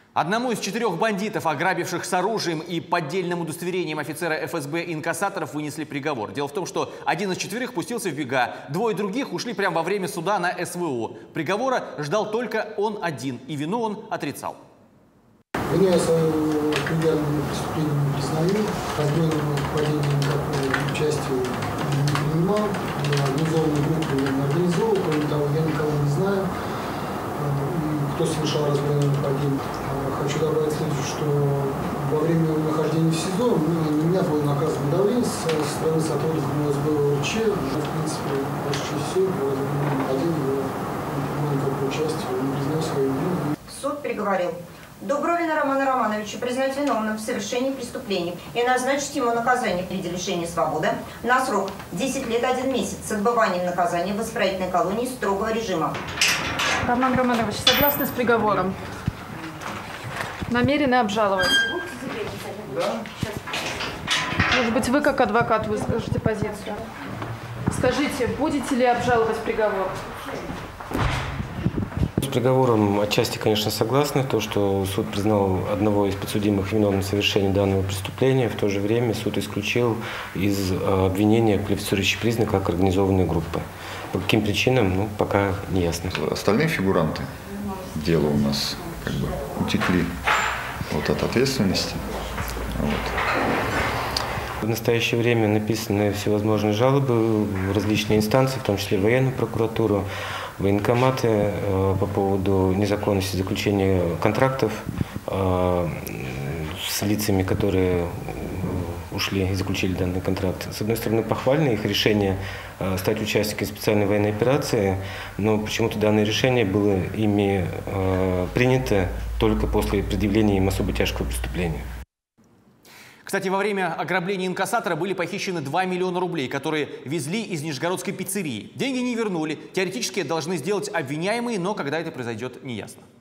Одному из 4 бандитов, ограбивших с оружием и поддельным удостоверением офицера ФСБ инкассаторов, вынесли приговор. Дело в том, что один из 4 пустился в бега, 2 других ушли прямо во время суда на СВО. Приговора ждал только он один, и вину он отрицал. Я свое криминальное преступление не признаю, разбойного падения никакого участия не принимал, я организованную группу не организовал, кроме того, я никого не знаю, кто совершал разбойное падение. Хочу добавить следующее, что во время нахождения в СИЗО на меня было наказано давление со стороны сотрудников МСБ ОРЧ. В принципе, почти все, один его не принимал никакого участия, не признал свою вину. Суд приговорил Дубровина Романа Романовича признать виновным в совершении преступлений и назначить ему наказание в виде лишения свободы на срок 10 лет 1 месяц с отбыванием наказания в исправительной колонии строгого режима. Роман Романович, согласны с приговором? Намерены обжаловать? Да. Может быть, вы как адвокат выскажете позицию? Скажите, будете ли обжаловать приговор? С приговором отчасти, конечно, согласны. То, что суд признал одного из подсудимых виновным в совершении данного преступления, в то же время суд исключил из обвинения квалифицирующий признак как организованной группы. По каким причинам, пока не ясно. Остальные фигуранты дела у нас утекли от ответственности. В настоящее время написаны всевозможные жалобы в различные инстанции, в том числе в военную прокуратуру, военкоматы по поводу незаконности заключения контрактов с лицами, которые ушли и заключили данный контракт. С одной стороны, похвально их решение стать участником специальной военной операции, но почему-то данное решение было ими принято только после предъявления им особо тяжкого преступления. Кстати, во время ограбления инкассатора были похищены 2 миллиона рублей, которые везли из нижегородской пиццерии. Деньги не вернули. Теоретически должны сделать обвиняемые, но когда это произойдет, неясно.